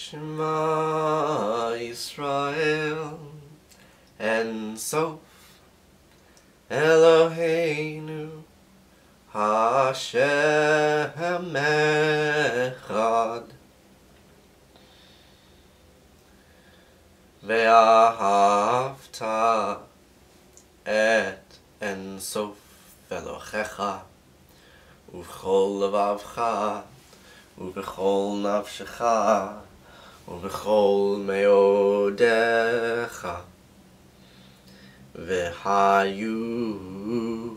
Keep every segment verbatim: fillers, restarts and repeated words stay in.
Shema Yisrael En Sof Eloheinu Hashem Echad Vahafta et En Sof Elohecha Uv'chol levavcha Uv'chol nafshecha Uv'chol meodecha V'hayu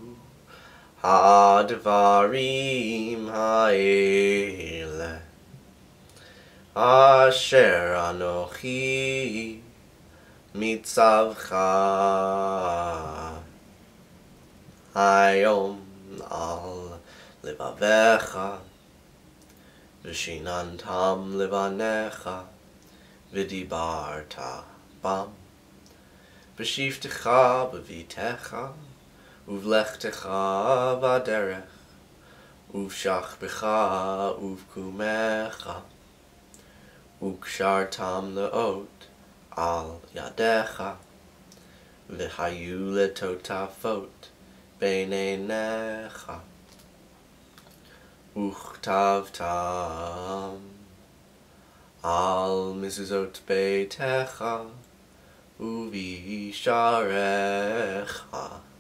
hadvarim ha'ele Asher anochi mitzavcha Hayom al levavecha V'shinantam levanecha V'dibarta bam B'shivtecha b'vitecha Uv'lechtecha v'aderech Uv'shachbecha uv'kumecha U'kshartam le'ot al yadecha V'hayu letotafot b'neinecha Uchtavtam al mezuzot beitecha Uvisharecha